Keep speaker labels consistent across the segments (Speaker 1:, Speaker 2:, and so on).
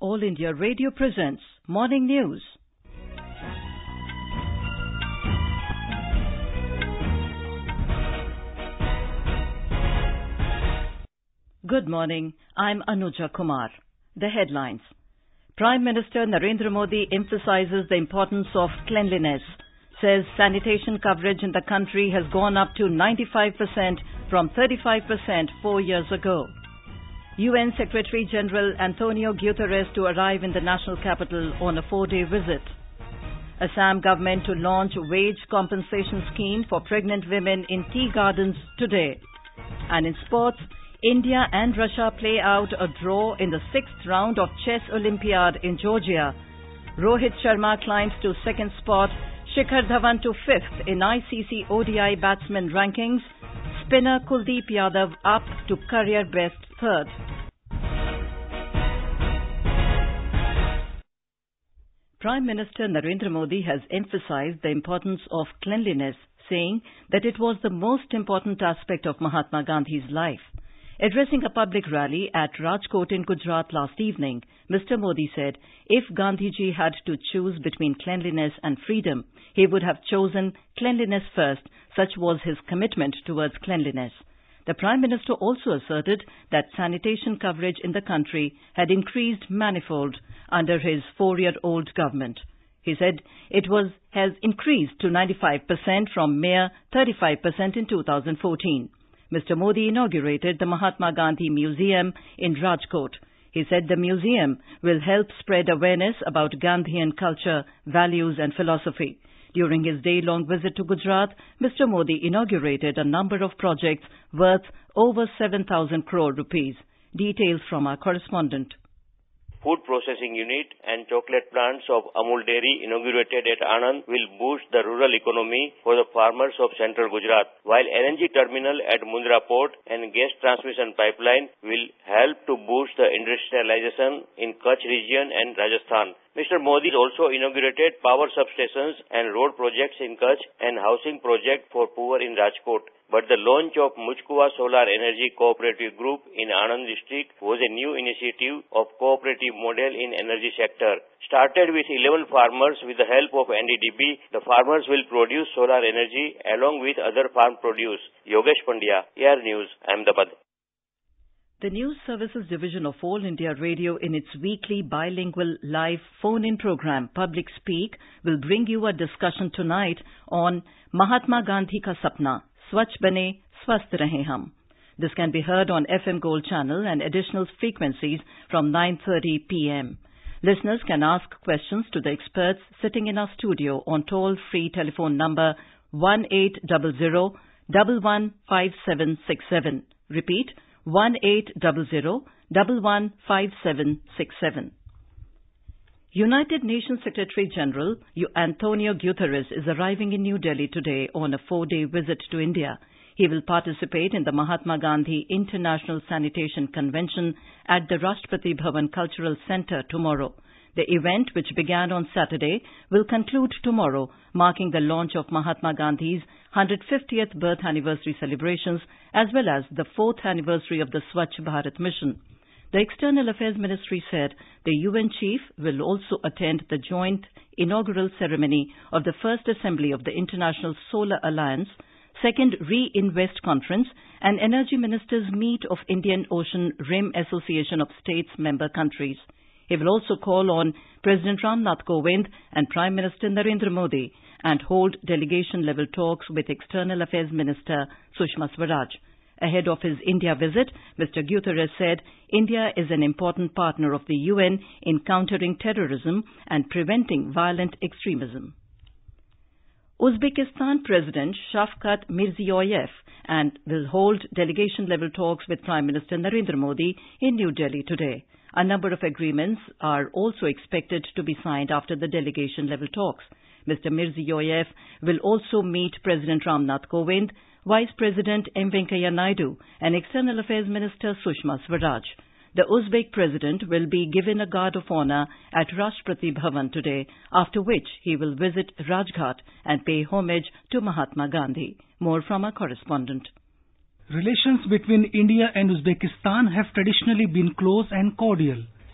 Speaker 1: All India Radio presents Morning News. Good morning. I'm Anuja Kumar. The headlines. Prime Minister Narendra Modi emphasizes the importance of cleanliness, says sanitation coverage in the country has gone up to 95% from 35% 4 years ago. UN Secretary-General Antonio Guterres to arrive in the national capital on a 4-day visit. Assam government to launch wage compensation scheme for pregnant women in tea gardens today. And in sports, India and Russia play out a draw in the 6th round of Chess Olympiad in Georgia. Rohit Sharma climbs to 2nd spot, Shikhar Dhawan to 5th in ICC ODI batsman rankings, spinner Kuldeep Yadav up to career best 3rd. Prime Minister Narendra Modi has emphasized the importance of cleanliness, saying that it was the most important aspect of Mahatma Gandhi's life. Addressing a public rally at Rajkot in Gujarat last evening, Mr. Modi said if Gandhiji had to choose between cleanliness and freedom, he would have chosen cleanliness first. Such was his commitment towards cleanliness. The Prime Minister also asserted that sanitation coverage in the country had increased manifold under his 4-year-old government. He said it has increased to 95% from mere 35% in 2014. Mr. Modi inaugurated the Mahatma Gandhi Museum in Rajkot. He said the museum will help spread awareness about Gandhian culture, values and philosophy. During his day-long visit to Gujarat, Mr. Modi inaugurated a number of projects worth over 7,000 crore rupees. Details from our correspondent.
Speaker 2: Food processing unit and chocolate plants of Amul Dairy inaugurated at Anand will boost the rural economy for the farmers of central Gujarat, while LNG terminal at Mundra port and gas transmission pipeline will help to boost the industrialization in Kutch region and Rajasthan. Mr. Modi also inaugurated power substations and road projects in Kutch and housing project for poor in Rajkot. But the launch of Mujkuwa Solar Energy Cooperative Group in Anand district was a new initiative of cooperative model in energy sector. Started with 11 farmers with the help of NDDB, the farmers will produce solar energy along with other farm produce. Yogesh Pandya, Air News, Ahmedabad.
Speaker 1: The News Services Division of All India Radio in its weekly bilingual live phone-in program, Public Speak, will bring you a discussion tonight on Mahatma Gandhi Ka Sapna, Swachh Bane, Swasth Rahe Hum. This can be heard on FM Gold channel and additional frequencies from 9:30 p.m. Listeners can ask questions to the experts sitting in our studio on toll-free telephone number 1800-115767. Repeat, 1800-115767. United Nations Secretary-General Antonio Guterres is arriving in New Delhi today on a 4-day visit to India. He will participate in the Mahatma Gandhi International Sanitation Convention at the Rashtrapati Bhavan Cultural Centre tomorrow. The event, which began on Saturday, will conclude tomorrow, marking the launch of Mahatma Gandhi's 150th birth anniversary celebrations as well as the 4th anniversary of the Swachh Bharat mission. The External Affairs Ministry said the UN chief will also attend the joint inaugural ceremony of the First Assembly of the International Solar Alliance, Second Re-Invest Conference and Energy Ministers Meet of Indian Ocean Rim Association of States member countries. He will also call on President Ramnath Kovind and Prime Minister Narendra Modi and hold delegation-level talks with External Affairs Minister Sushma Swaraj. Ahead of his India visit, Mr. Guterres said India is an important partner of the UN in countering terrorism and preventing violent extremism. Uzbekistan President Shavkat Mirziyoyev will hold delegation-level talks with Prime Minister Narendra Modi in New Delhi today. A number of agreements are also expected to be signed after the delegation-level talks. Mr. Mirziyoyev will also meet President Ramnath Kovind, Vice President M. Venkaiah Naidu and External Affairs Minister Sushma Swaraj. The Uzbek President will be given a guard of honor at Rashtrapati Bhavan today, after which he will visit Rajghat and pay homage to Mahatma Gandhi. More from our correspondent.
Speaker 3: Relations between India and Uzbekistan have traditionally been close and cordial.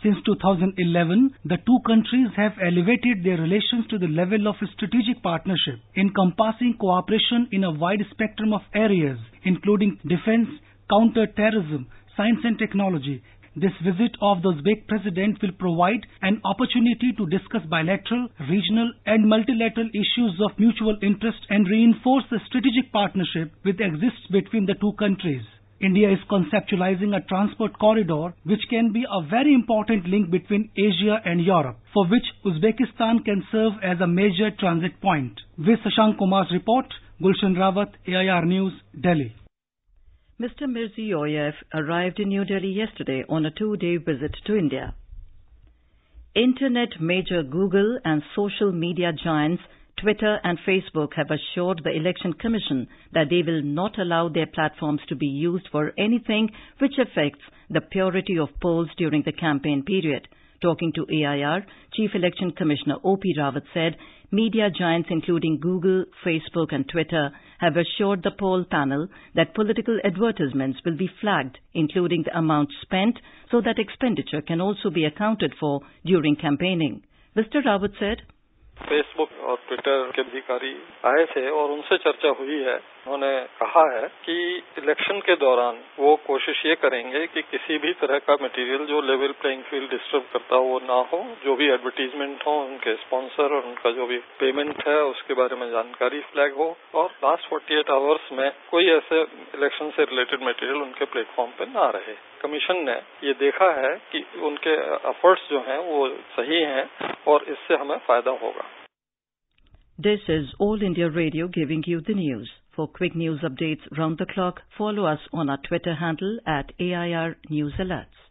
Speaker 3: Since 2011, the two countries have elevated their relations to the level of a strategic partnership, encompassing cooperation in a wide spectrum of areas, including defense, counter-terrorism, science and technology. This visit of the Uzbek president will provide an opportunity to discuss bilateral, regional and multilateral issues of mutual interest and reinforce the strategic partnership which exists between the two countries. India is conceptualizing a transport corridor which can be a very important link between Asia and Europe, for which Uzbekistan can serve as a major transit point. With Shashank Kumar's report, Gulshan Rawat, AIR News, Delhi.
Speaker 1: Mr. Mirziyoyev arrived in New Delhi yesterday on a 2-day visit to India. Internet major Google and social media giants Twitter and Facebook have assured the Election Commission that they will not allow their platforms to be used for anything which affects the purity of polls during the campaign period. Talking to AIR, Chief Election Commissioner O.P. Rawat said media giants including Google, Facebook and Twitter have assured the poll panel that political advertisements will be flagged, including the amount spent, so that expenditure can also be accounted for during campaigning. Mr. Rawat said,
Speaker 4: Facebook और Twitter के अधिकारी आए थे और उनसे चर्चा हुई है। उन्होंने कहा है कि इलेक्शन के दौरान वो कोशिश ये करेंगे कि किसी भी तरह का मटेरियल जो लेवल प्लेइंग फील्ड डिस्टर्ब करता हो वो ना हो, जो भी एडवर्टीजमेंट हो उनके स्पॉन्सर और उनका जो भी पेमेंट है उसके बारे में जानकारी फ्लैग हो और लास्ट 48 आवर्स में कोई ऐसे इलेक्शन से रिलेटेड मटेरियल उनके प्लेटफॉर्म पे ना रहे। कमीशन ने ये देखा है कि उनके एफर्ट्स जो हैं वो सही हैं और इससे हमें फायदा होगा।
Speaker 1: This is All India Radio giving you the news. For quick news updates round the clock, follow us on our Twitter handle at AIR News Alerts.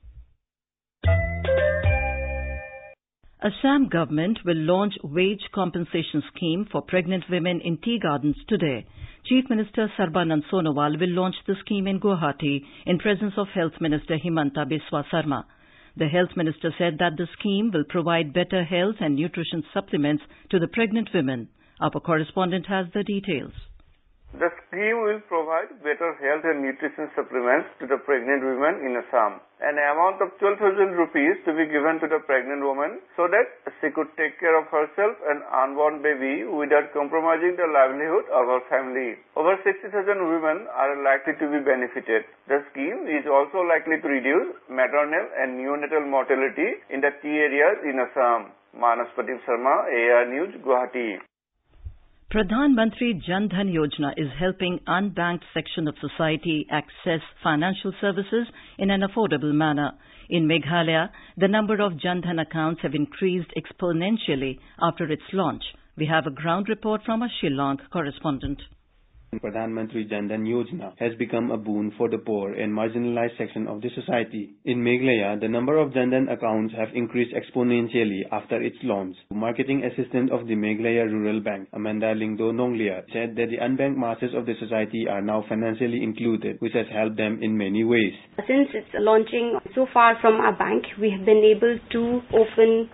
Speaker 1: Assam government will launch wage compensation scheme for pregnant women in tea gardens today. Chief Minister Sarbanand Sonowal will launch the scheme in Guwahati in presence of Health Minister Himanta Biswa Sarma. The Health Minister said that the scheme will provide better health and nutrition supplements to the pregnant women. Our correspondent has the details.
Speaker 5: The scheme will provide better health and nutrition supplements to the pregnant women in Assam. An amount of 12,000 rupees to be given to the pregnant woman so that she could take care of herself and unborn baby without compromising the livelihood of her family. Over 60,000 women are likely to be benefited. The scheme is also likely to reduce maternal and neonatal mortality in the tea areas in Assam. Manas Pradeep Sharma, AIR News, Guwahati.
Speaker 1: Pradhan Mantri Jan Dhan Yojana is helping unbanked section of society access financial services in an affordable manner. In Meghalaya, the number of Jan Dhan accounts have increased exponentially after its launch. We have a ground report from a Shillong correspondent.
Speaker 6: Pradhan Mantri Jan Dhan Yojana has become a boon for the poor and marginalized section of the society. In Meghalaya, the number of Jan Dhan accounts have increased exponentially after its launch. Marketing assistant of the Meghalaya Rural Bank, Amanda Lingdo Nonglia, said that the unbanked masses of the society are now financially included, which has helped them in many ways.
Speaker 7: Since it's launching so far from our bank, we have been able to open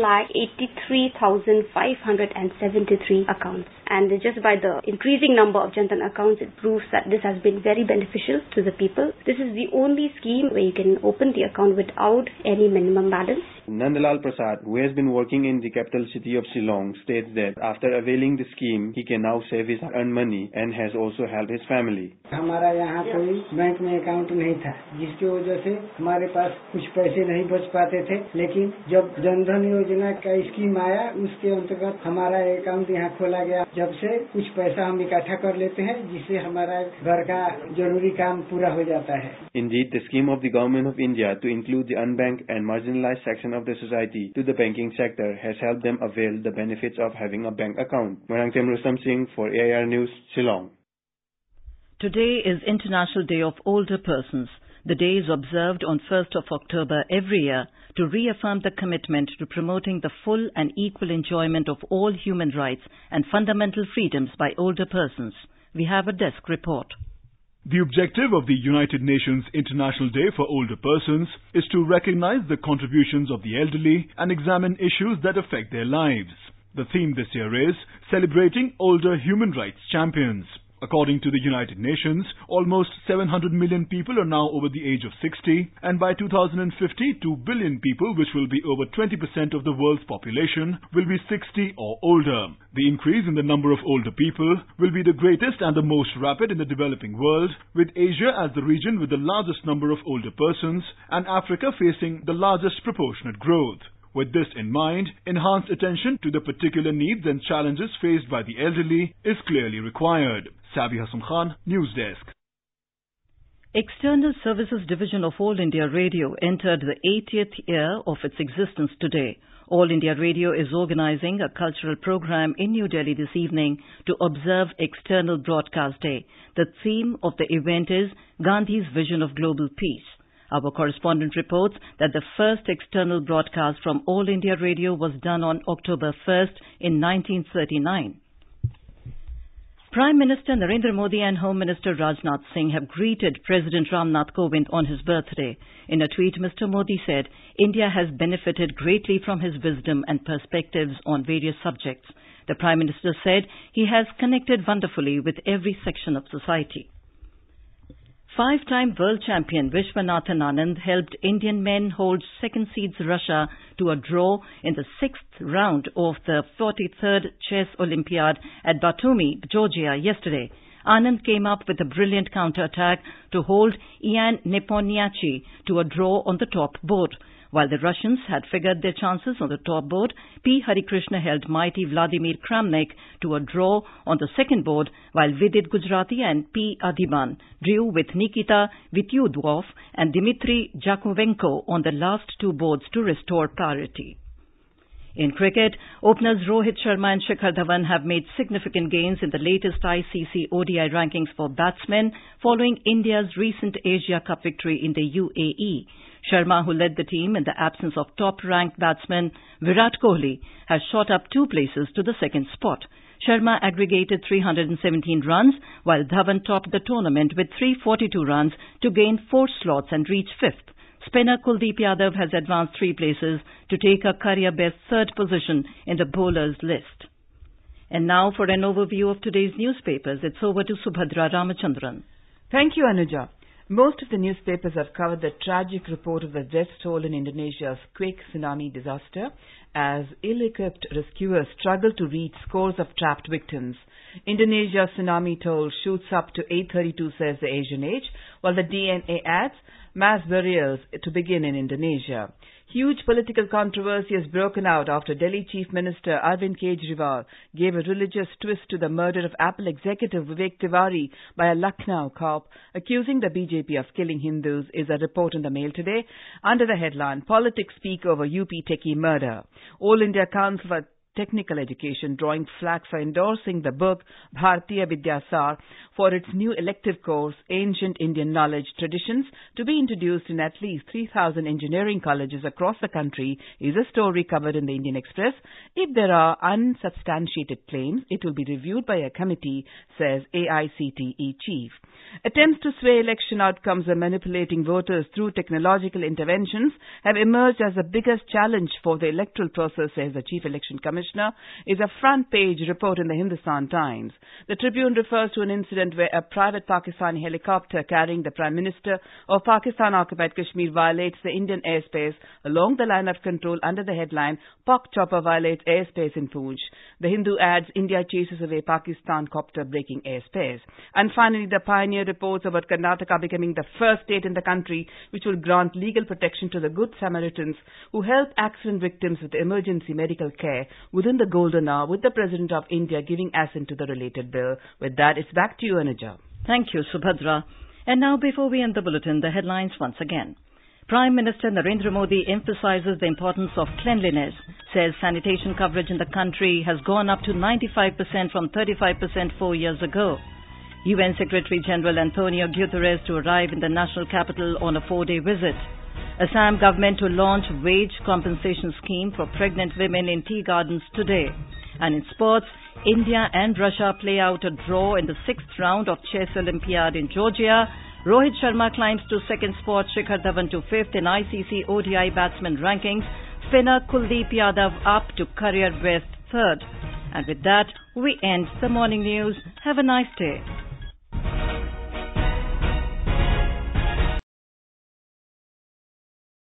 Speaker 7: 1,83,573 accounts. And just by the increasing number of Jan Dhan accounts, it proves that this has been very beneficial to the people. This is the only scheme where you can open the account without any minimum balance.
Speaker 6: Nandalal Prasad, who has been working in the capital city of Shillong, states that after availing the scheme, he can now save his earned money and has also helped his family.
Speaker 8: हमारा यहाँ कोई bank में account नहीं था, जिसकी वजह से हमारे पास कुछ पैसे नहीं बच पाते थे, लेकिन जब जन धन योजना का स्कीम आया, उसके अंतर्गत हमारा अकाउंट यहाँ खोला गया, जब से कुछ पैसा हम इकट्ठा कर लेते हैं, जिससे हमारा घर का जरूरी काम पूरा हो जाता है.
Speaker 6: Indeed, the scheme of the Government of India to include the unbanked and marginalized section of the society to the banking sector has helped them avail the benefits of having a bank account. Marangtem Rustam Singh for AIR News, Shillong.
Speaker 1: Today is International Day of Older Persons. The day is observed on 1st of October every year to reaffirm the commitment to promoting the full and equal enjoyment of all human rights and fundamental freedoms by older persons. We have a desk report.
Speaker 9: The objective of the United Nations International Day for Older Persons is to recognize the contributions of the elderly and examine issues that affect their lives. The theme this year is Celebrating Older Human Rights Champions. According to the United Nations, almost 700 million people are now over the age of 60, and by 2050, 2 billion people, which will be over 20% of the world's population, will be 60 or older. The increase in the number of older people will be the greatest and the most rapid in the developing world, with Asia as the region with the largest number of older persons and Africa facing the largest proportionate growth. With this in mind, enhanced attention to the particular needs and challenges faced by the elderly is clearly required. Sabi Hassan Khan, News Desk.
Speaker 1: External Services Division of All India Radio entered the 80th year of its existence today. All India Radio is organizing a cultural program in New Delhi this evening to observe External Broadcast Day. The theme of the event is Gandhi's Vision of Global Peace. Our correspondent reports that the first external broadcast from All India Radio was done on October 1st in 1939. Prime Minister Narendra Modi and Home Minister Rajnath Singh have greeted President Ramnath Kovind on his birthday. In a tweet, Mr. Modi said, India has benefited greatly from his wisdom and perspectives on various subjects. The Prime Minister said he has connected wonderfully with every section of society. Five-time world champion Vishwanathan Anand helped Indian men hold second seeds Russia to a draw in the sixth round of the 43rd Chess Olympiad at Batumi, Georgia yesterday. Anand came up with a brilliant counter-attack to hold Ian Nepomniachtchi to a draw on the top board. While the Russians had figured their chances on the top board, P. Harikrishna held mighty Vladimir Kramnik to a draw on the second board, while Vidit Gujrati and P. Adiban drew with Nikita Vityudov and Dmitry Jakovenko on the last two boards to restore parity. In cricket, openers Rohit Sharma and Shikhar Dhawan have made significant gains in the latest ICC ODI rankings for batsmen following India's recent Asia Cup victory in the UAE. Sharma, who led the team in the absence of top-ranked batsman Virat Kohli, has shot up 2 places to the second spot. Sharma aggregated 317 runs, while Dhawan topped the tournament with 342 runs to gain 4 slots and reach 5th. Spinner Kuldeep Yadav has advanced 3 places to take a career-best 3rd position in the bowlers list. And now for an overview of today's newspapers, it's over to Subhadra Ramachandran.
Speaker 10: Thank you, Anuja. Most of the newspapers have covered the tragic report of the death toll in Indonesia's quake tsunami disaster as ill-equipped rescuers struggle to reach scores of trapped victims. Indonesia's tsunami toll shoots up to 832, says the Asian Age, while the DNA adds mass burials to begin in Indonesia. Huge political controversy has broken out after Delhi Chief Minister Arvind Kejriwal gave a religious twist to the murder of Apple executive Vivek Tiwari by a Lucknow cop, accusing the BJP of killing Hindus, is a report in the Mail today under the headline, Politics Speak Over UP Techie Murder. All India Council for Technical Education drawing flag for endorsing the book Bharatiya Vidyasar for its new elective course, Ancient Indian Knowledge Traditions, to be introduced in at least 3,000 engineering colleges across the country, is a story covered in the Indian Express. If there are unsubstantiated claims, it will be reviewed by a committee, says AICTE chief. Attempts to sway election outcomes and manipulating voters through technological interventions have emerged as the biggest challenge for the electoral process, says the Chief Election Commissioner, is a front-page report in the Hindustan Times. The Tribune refers to an incident where a private Pakistani helicopter carrying the Prime Minister of Pakistan-occupied Kashmir violates the Indian airspace along the line of control under the headline, Pak Chopper violates airspace in Poonch. The Hindu adds, India chases away Pakistan copter breaking airspace. And finally, the Pioneer reports about Karnataka becoming the first state in the country which will grant legal protection to the Good Samaritans who help accident victims with emergency medical care within the golden hour, with the President of India giving assent to the related bill. With that, it's back to you, Anuja.
Speaker 1: Thank you, Subhadra. And now, before we end the bulletin, the headlines once again. Prime Minister Narendra Modi emphasizes the importance of cleanliness, says sanitation coverage in the country has gone up to 95% from 35% 4 years ago. UN Secretary General Antonio Guterres to arrive in the national capital on a 4-day visit. Assam government to launch wage compensation scheme for pregnant women in tea gardens today. And in sports, India and Russia play out a draw in the 6th round of Chess Olympiad in Georgia. Rohit Sharma climbs to 2nd spot, Shikhar Dhawan to 5th in ICC ODI batsman rankings. Spinner Kuldeep Yadav up to career best 3rd. And with that, we end the morning news. Have a nice day.